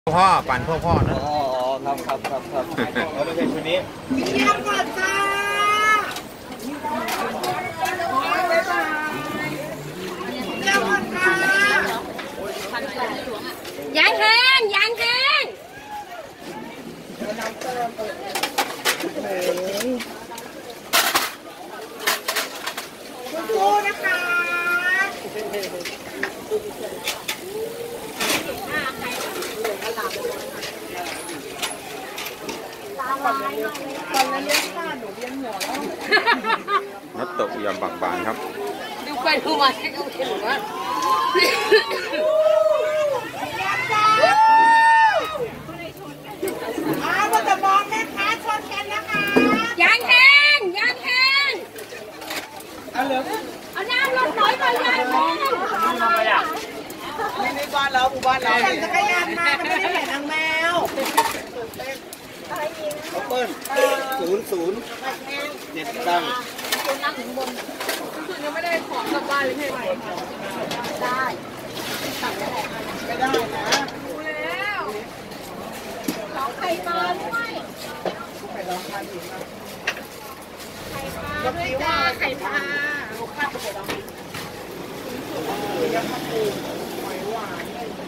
พ่อปั่นพ่อนะอ๋อครับแล้วไม่ใช่ชุดนี้เยี่ยมก่อนจ้าเยี่ยมก่อนค่ะยางแห้งสู้นะคะตอนนั้นเลี้ยงข้าหนูเลี้ยงหัวแล้วนัดตกยำบากบานครับดูไปดูมาให้ดูเห็นว่าว่าจะมองแม่ค้าชนกันนะคะยางแห้งเอาเลยเอาน้ำลงน้อยไปยางแห้งทำไมอ่ะในบ้านเราหมู่บ้านเราปั่นจักรยานมาไม่ได้เห็นนางแมวเขาเปิ้ล00เด็ดดังคนนั่งถึงบนคือยังไม่ได้ของกลับบ้านเลยใช่ไหมได้ไม่ได้นะดูแล้วร้องไข่ปลาด้วยไข่ร้องไห้ดีมากไข่ปลาด้วยจ้าไข่ปลาลูกค้าไปร้องยังมาปูหอยหวาน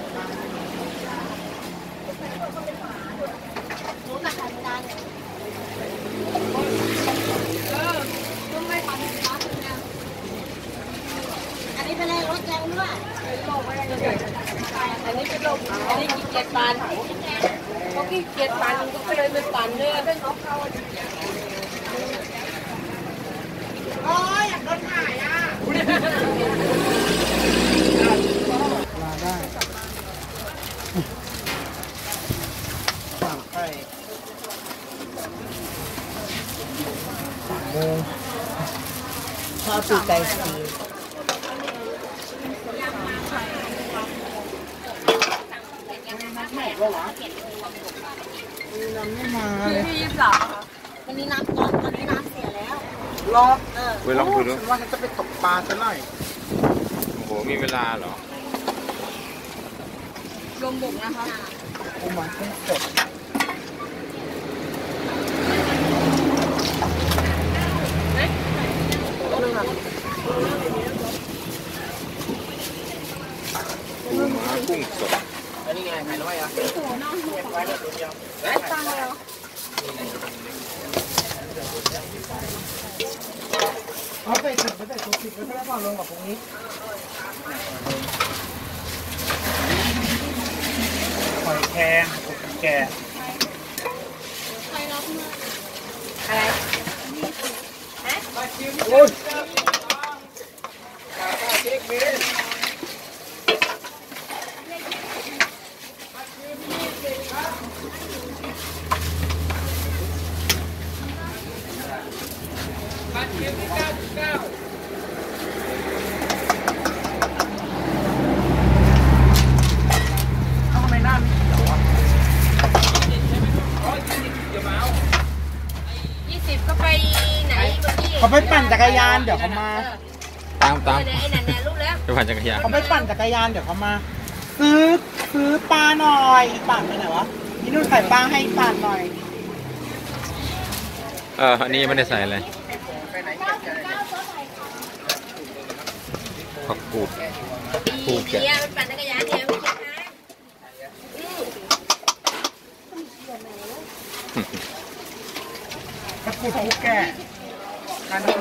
รู้จักกันนานต้องไม่ทำนะอันนี้เป็นอะไรรถแรงด้วยอันนี้เป็นลมอันนี้ขี้เกียจปั่นเขาขี้เกียจปั่นก็เลยไม่ปั่นเลยโอ้ยอยากโดนถ่ายอ่ะมาได้สั่งไข่ชอบปีกไก่สีน้ำไม่มาเลยที่23ค่ะวันนี้น้ำเสียแล้วรอบไปลองดูดูว่าจะไปตกปลาซะหน่อยโอ้โหมีเวลาเหรอลมบกนะคะปูม้าเส้นสดปูม้ากุ้งสดอันนี้ไงใครน้อยอ่ะเก็บไว้ในถุงยำตั้งแล้วเอาไปถึงไม่ได้ถูกผิดไม่ได้ฟังลงกับตรงนี้หอยแครงสุกแก่อะไรโอ้ย 20ก็ไปไหนเขาไปปั่นจักรยานเดี๋ยวเขามาตามไอ้นั่นรูปแล้วไปปั่นจักรยานเขาไปปั่นจักรยานเดี๋ยวเขามาซื้อปลาหน่อยปั่นไปไหนวะพี่นุ่นใส่ปลาให้ปั่นหน่อยอันนี้ไม่ได้ใส่เลยผักกูดปูแกะปั่นจักรยานเนี่ยไม่ใช่ผักกูดปูแกะการที่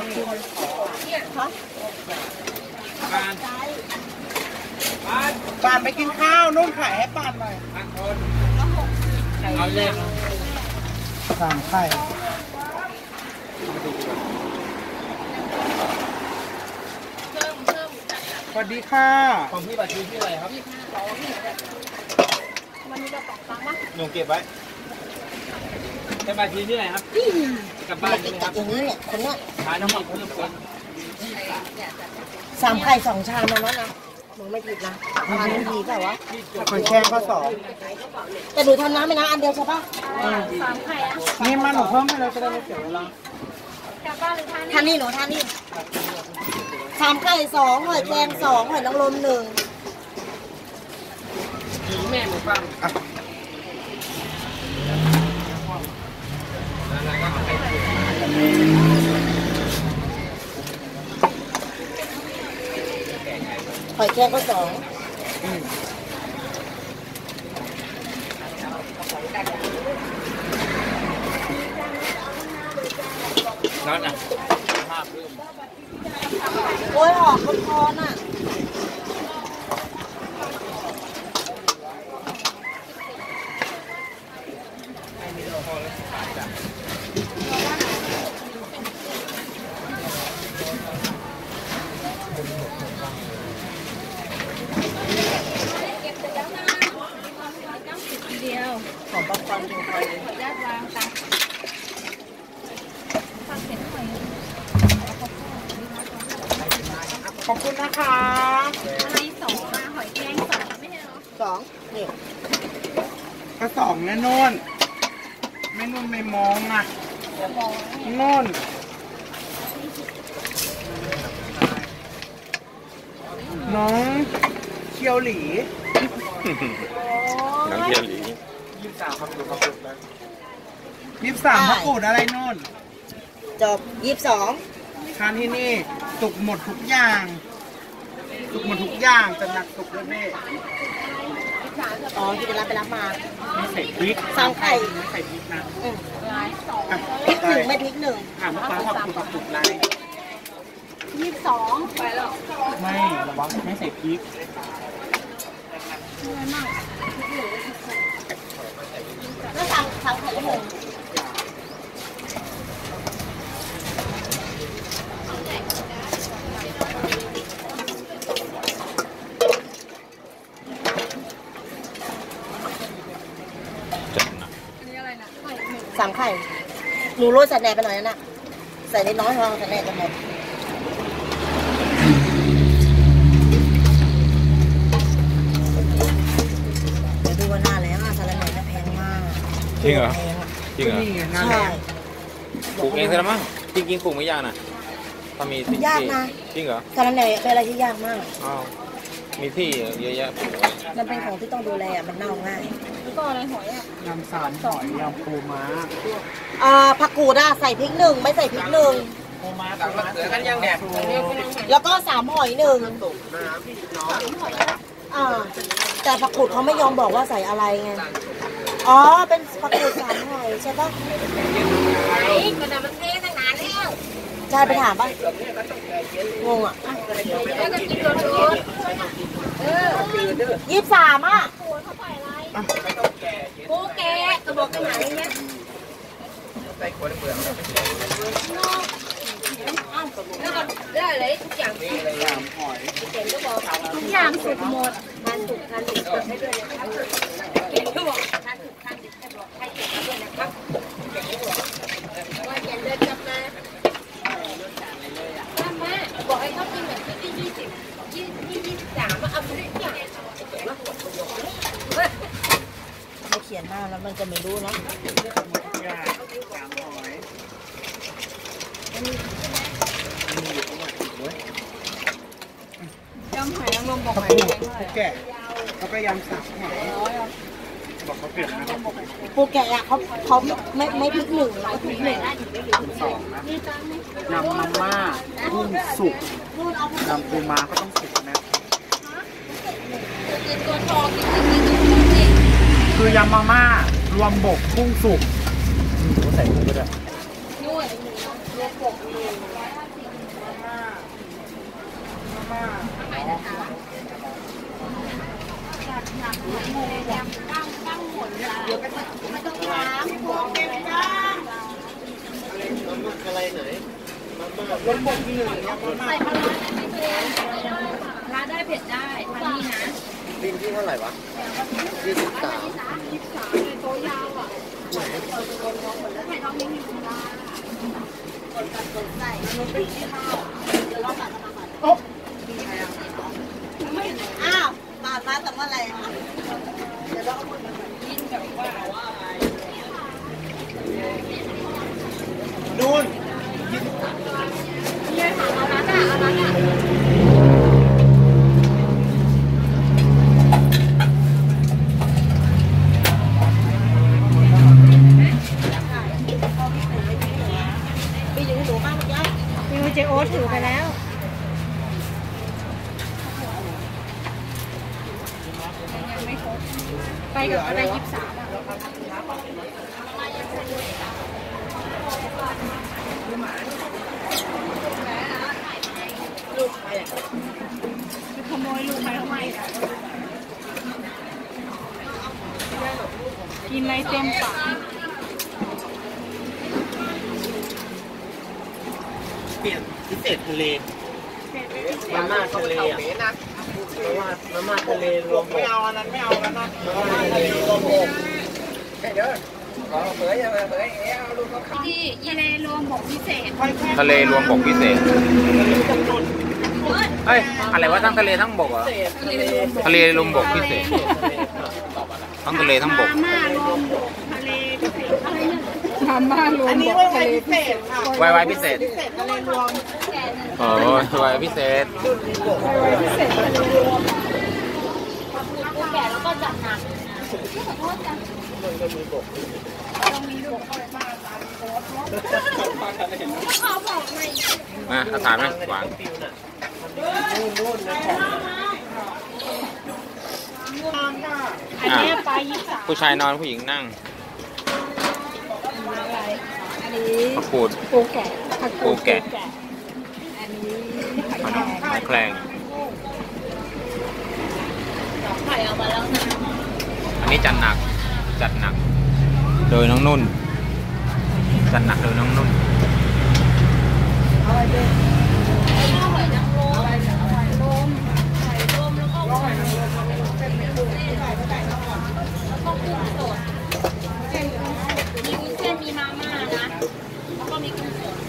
ปานไปกินข้าวนุ่นขายให้ปานหน่อยเอาเลยสามไข่สวัสดีค่ะของพี่บัตรชื่อที่อะไรครับวันนี้เราตอกตังค์มั้ยหนูเก็บไว้แค่บัตรชื่อที่ไหนครับกลับบ้านใช่ไหมครับอย่างนี้เนี่ยคนเนี้ยทานน้ำมันเพิ่มเติม 3 ไข่2 ชามนะมึงไม่ผิดนะทานไม่ดีแต่ว่าหอยแครงก็2 แต่หนูทำน้ำไปนะอันเดียวใช่ปะ3 ไข่อะนี่มาหนูเพิ่มให้เราจะได้ไม่เสียเวลาทานนี่หนูทานนี่3 ไข่2หอยแครง2หอยนางรม1 แม่หมูฟังงก็2 นั่นน่ะโอ้ยหอมคนคอน่ะหอมปังปังๆขอบคุณนะคะสองนี่ก็2แน่นอนไม่นุ่นไม่มองอ่ะนุ่นน้องเคียวหลีน้ำเทียนหลี 23พักกูดอะไรนุ่นจบ22 ทานที่นี่สุกหมดทุกอย่างสุกหมดทุกอย่างแต่หนักสุกเลยแม่อ๋อที่จะรับไปรับมาไม่ใส่พริกสั่งไข่ไม่ใส่พริกนะพริก1ไม่พริก1 ถามว่าฟ้าผักกูดผักกูดอะไร 22ไปแล้วไม่ระวังไม่ใส่พริกแล้วสั่งไข่หนึ่งจัดหนักสั่งไข่หนูโรยใส่แหนไปหน่อยนะใส่นิดน้อยพอใส่แหนจะหมดเดี๋ยวดูว่าหน้าแล้วสาระแหน่จะแพงมากจริงเหรอจริงเหรอนี่ไงหน้าใช่แดงปลูกเองซะแล้วมั้งจริงๆปลูกไม่ยากนะถ้ามีที่ยากนะจริงเหรอสาระแหน่เป็นอะไรที่ยากมากอ้าวมีที่เยอะแยะปลูกไว้มันเป็นของที่ต้องดูแลมันเน่าง่ายยำสารหอยยำปูม้าผักกูดใส่พริก1ไม่ใส่พริก1 ปูม้าปูม้าเสือกันยังแดดแล้วก็3หอย1แต่ผักกูดเขาไม่ยอมบอกว่าใส่อะไรไงอ๋อเป็นผักกูด3หอยใช่ปะใช่ไปถามป่ะงงอ่ะ23อ่ะกูแกกระบอกกันไหนเนี่ยได้เลยทุกอย่างทุกอย่างสุกหมดทานสุกให้ด้วยนะครับเก่งด้วยทานสุกให้บอกให้เก่งด้วยนะครับว่าเย็นเดินกลับมาบอกให้เขากินแบบที่23มาเอาไปด้วยเนี่ยไม่เขียนหน้าแล้วมันจะไม่รู้นะยำหอยนางรมบอกหอยแกะแล้วก็ยำสับหอยบอกเขาเปลี่ยนนะปูแกะอะเขาไม่พริก1ไม่พริก1 2นะยำมาม่ากุ้งสุกยำปูม้าก็ต้องสุกนะคือยำมาม่ารวมบกกุ้งสุกใส่กุ้งก็ได้รวมบกที่1ใส่ปลาร้าได้เผ็ดได้ทานนี่นะบินที่เท่าไหร่วะอ้าวมาแต่ว่าอะไรอ่ะเดี๋ยวเราเอานู่นไปอยู่หนูบ้างมั้ยจ๊ะมีเจโอ๊ตได้23ลูกใครอ่ะขโมยลูกใครทำไมกินอะไรเต็มปากเปลี่ยนพิเศษทะเลมาม่าทะเลอ่ะมาม่าทะเลรวมไม่เอาอันนั้นไม่เอาแล้วนะมาม่าทะเลรวมหกเดี๋ยวเผยเอาลูกเขาที่ทะเลรวมบกพิเศษทะเลรวมบกพิเศษเฮ้ยอะไรวะทั้งทะเลทั้งบกเหรอทะเลรวมบกพิเศษทั้งทะเลทั้งบกมาม่ารวมบกทะเลพิเศษอะไรเนี่ยมาม่ารวมบกทะเลพิเศษค่ะวายพิเศษทะเลรวมโอ้ยวายพิเศษพิเศษทะเลรวมกูแก่แล้วก็จัดหนักขอโทษจ้ะต้องมีบกเขาบอกไงมาเอาถามไหมหวานอันนี้ไป23 ผู้ชายนอนผู้หญิงนั่งอะไรอันนี้มะกรูดปูแกะผักปูแกะอันนี้ขนมหอยแครงไข่เอามาแล้วนะอันนี้จัดหนักโดยน้องนุ่นจัดหนักโดยน้องนุ่นหอยนางรมไข่ต้มแล้วก็หอยนางรมแล้วก็กุ้งสดมีวุ้นเส้นมีมาม่านะแล้วก็มีกุ้งสด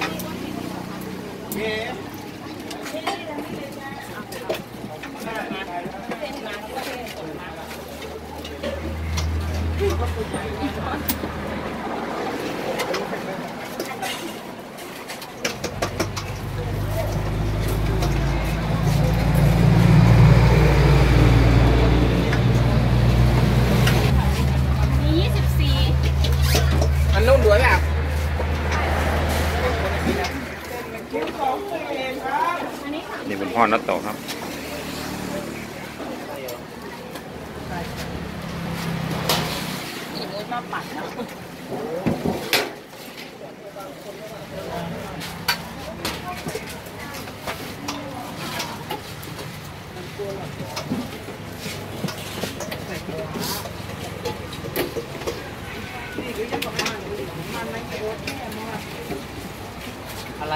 อันนุ่มด้วยแบบนี่เป็นพ่อนัตโตะครับอะไร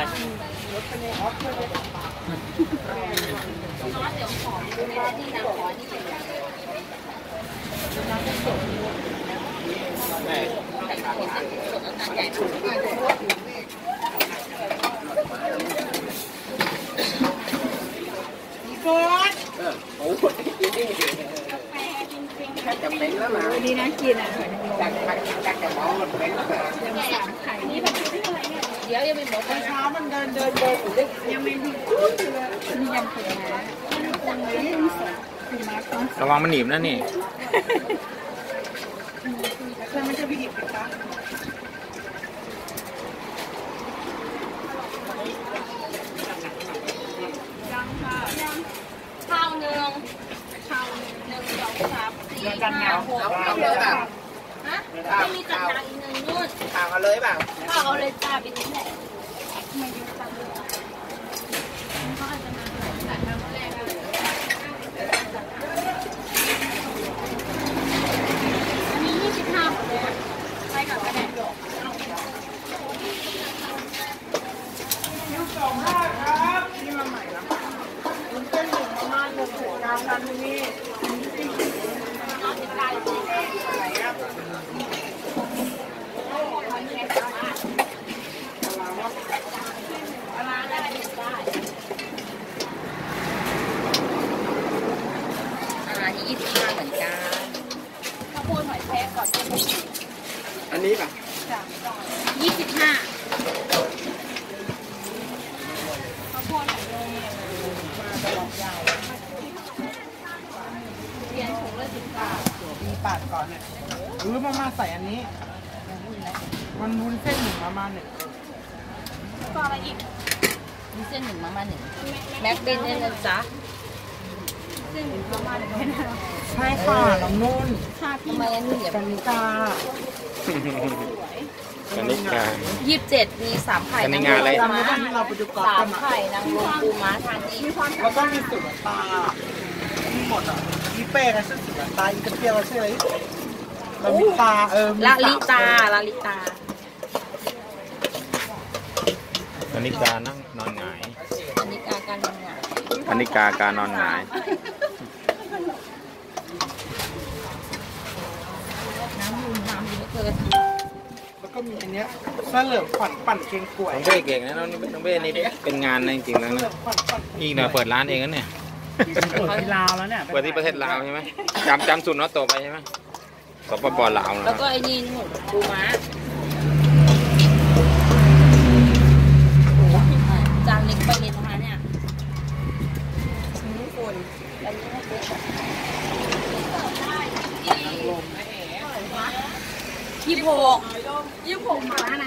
ดีนะกินอ่ะหอยนางรมจากหมอมันเป็นยังสามไข่นี่แบบเดี๋ยวยังไม่หมดเลยเช้ามันเดินอยู่ได้ยังไม่มีมียำผลไม้มีสดผลไม้ก้อนระวังมันหนีบนะนี่เพื่อนไม่ใช่พี่หยิบไปปะข้าวหนึ่ง1 2 3 4 5 6 เอาเลยแบบฮะไม่มีจัดหนักอีก1นู่นข่าวเอาเลยแบบข้าวเอาเลยจ้าไปนี่แหละไม่ยืมตังค์เลยเขาอาจจะมาแต่ครั้งแรกเลยอันนี้25หมดเลยไปกับกระแดดดอกนี่มาใหม่แล้วมันเต้นอยู่ประมาณ6 9 000นี่น้องจะกลายเป็นอะไรอ่ะปลาได้เด็ดได้ที่25เหมือนกันข้าวโพดหอยแครงก่อนอันนี้ป่ะ 25ข้าวโพดหอยนางรมมาตลอดยาวเรียนถุงละ10 บาทมีปาดก่อนเนี่ยมาม่าใส่อันนี้มันวุ้นเส้นหนึ่งมาม่าเนี่ยก็อะไรอีกมีเส้น1 มาม่า 1แม็กเบนเนี่ยนะจ๊ะเส้นประมาณ1 ใช่ค่ะน้องนุ่นทำไมอันนี้กันนิกากันนิกา 27มี3ไข่อันนี้งานอะไรจำได้ที่เราไปดูกอล์ฟกัน 3ไข่นางรมปูม้าทานนี้แล้วก็มีสุรตามีหมดอ่ะมีเป้กันชื่อสุรตาอีกระเทียมเราชื่ออะไรเรามีตามีลาลิตากันนิกานั่งนอนหงายอันนี้การทำงานกันนิกาการนอนหงายน้ำเยอะเกินแล้วก็มีอันเนี้ยเสลิมขวัญปั่นเกงกล้วยน้องเบ้เก่งนะน้องเบ้นี่เป็นงานนะจริงๆแล้วนะอีกหน่อยเปิดร้านเองนะเนี่ยเปิดที่ลาวแล้วเนี่ยเปิดที่ประเทศลาวใช่ไหมจำสุดเนาะโตไปใช่ไหมสปปลาวนะแล้วก็ไอ้นี่หนูปูม้าจานเล็กไปเลยนะคะเนี่ยฝุ่นอันนี้ไม่เป็น26มาแล้วนะ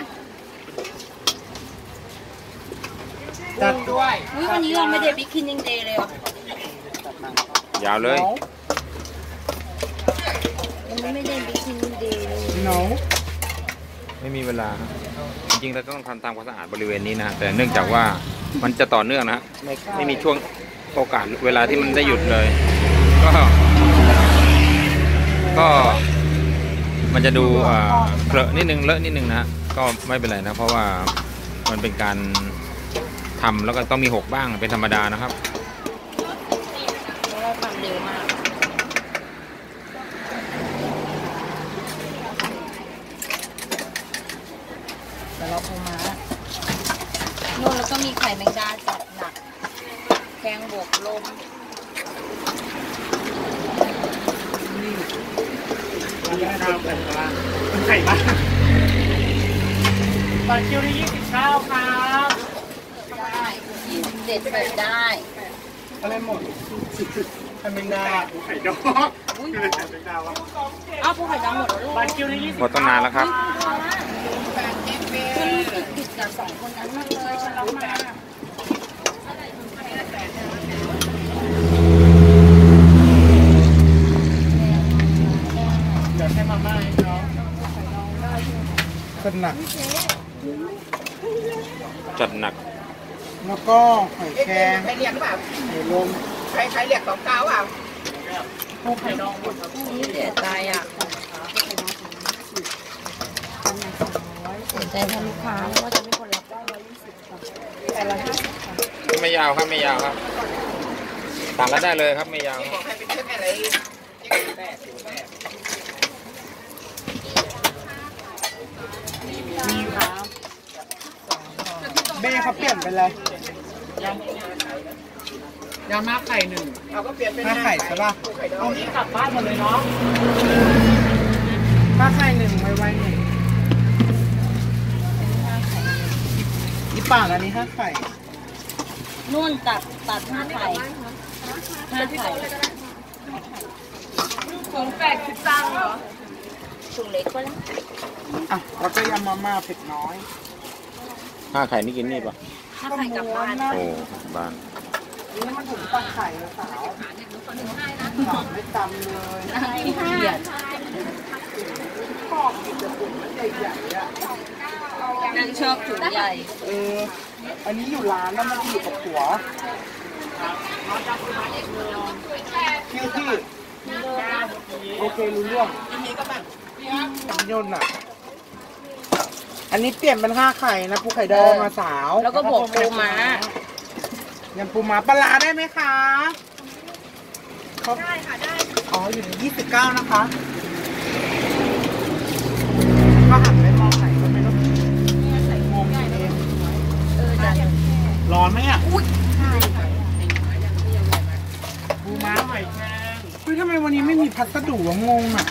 จัดด้วยวันนี้เราไม่ได้บิ๊กคินนิ่งเดย์เลยเหรอยาวเลยวันนี้ไม่ได้บิ๊กคินนิ่งเดย์เลยน้องไม่มีเวลาครับจริงๆเราต้องทำความสะอาดบริเวณนี้นะแต่เนื่องจากว่ามันจะต่อเนื่องนะไม่มีช่วงโอกาสเวลาที่มันได้หยุดเลย ก็มันจะดูเคลอะนิดนึงเลอะนิดนึงนะก็ไม่เป็นไรนะเพราะว่ามันเป็นการทำแล้วก็ต้องมีหกบ้างเป็นธรรมดานะครับเพราะเราทำเร็วมากแต่เราปูม้าโน่นแล้วก็มีไข่แมงดาจัดหนักแกงบวกลมข้าวแต่ละไข่บ้างบาคิวที่29ครับได้เด็ดแบบได้อะไรหมดไข่แมงดาไข่ดอกไข่แมงดาวะอ้าวพวกไข่ดาวหมดแล้วลูกบาคิวที่หมดตั้งนานแล้วครับฉันรู้สึกผิดกับสองคนนั้นมากเลยฉันรับมาเดี๋ยวให้มาม่าให้น้องสนักจัดหนักแล้วก็หอยแครงใครเรียกเปล่าหอยลมใครเรียก29เปล่าพวกไข่ดองหมดครับนี่เสียใจอ่ะเสียใจแทนลูกค้าเพราะว่าจะไม่คนรับได้120แต่ละ50ค่ะไม่ยาวครับไม่ยาวครับต่างกันได้เลยครับไม่ยาวครับใครเป็นเพื่อนอะไรเบ้เขาเปลี่ยนไปเลยยามาไข่หนึ่งเราก็เปลี่ยนเป็นห้าไข่ใช่ป่ะไข่ดองนี้กลับบ้านหมดเลยเนาะห้าไข่หนึ่งไวๆหนึ่งนี่ป่าอันนี้ห้าไข่นู่นตัด5 ไข่5 ไข่ถุง80 ตังค์เหรอถุงเล็กก็แล้วอ่ะแล้วก็ยำมาม่าเผ็ดน้อย 5 ไข่นี่กินนี่ปะ 5 ไข่กลับบ้านโอ้บ้านนี่มันถุงปักไข่นะสาวสาวไม่จำเลยขี้เกียจชอบกินแต่ถุงมันใหญ่ๆอ่ะนั่งชอบถุงใหญ่อันนี้อยู่ร้านแล้วมันอยู่กับหัวชื่อที่โอเครู้เรื่องสัญญนอ่ะ อันนี้เปลี่ยนเป็น5 ไข่นะปูไข่ดองมาสาวแล้วก็บวกปูม้ายำปูม้าปลาร้าได้ไหมคะได้ค่ะได้อ๋ออยู่ใน29นะคะก็หันไปมองไหนก็ไม่รู้ใส่งงเองจ้ะร้อนไหมอ่ะปูม้าหอยแครงเฮ้ยทำไมวันนี้ไม่มีพัสดุวะงงอ่ะ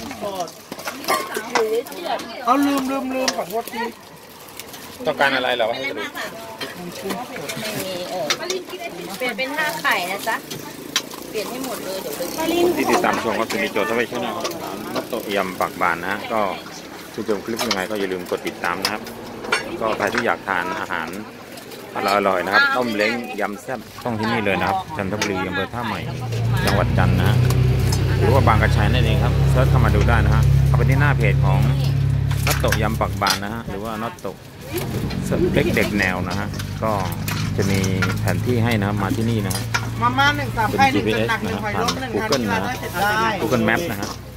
เอาลืมขอโทษทีต้องการอะไรเหรอวะให้สรุปไม่มีเปลี่ยนเป็น5 ไข่นะจ๊ะ เปลี่ยนให้หมดเลยเดี๋ยวลืมที่ติดตามชมก็คือมีโจทย์ทวีชแนลมัตโตะยำปากบานนะฮะก็ชื่นชมคลิปยังไงก็อย่าลืมกดติดตามนะครับแล้วก็ใครที่อยากทานอาหารอร่อยๆนะครับต้มเล้งยำแซ่บต้องที่นี่เลยนะครับจันทบุรีอำเภอท่าใหม่จังหวัดจันทร์นะฮะหรือว่าบางกระชัยนั่นเองครับเซิร์ชเข้ามาดูได้นะฮะเข้าไปที่หน้าเพจของน็อตโตะยำปักบานนะฮะหรือว่าน็อตโตะเล็กเด็กแนวนะฮะก็จะมีแผนที่ให้นะครับมาที่นี่นะฮะมาม่า1 3 เป็นไข่1 GPS หนักนะ 1 คหรับอยลบ 1 ผ่าน Google นะฮะได้ Google Map นะฮะ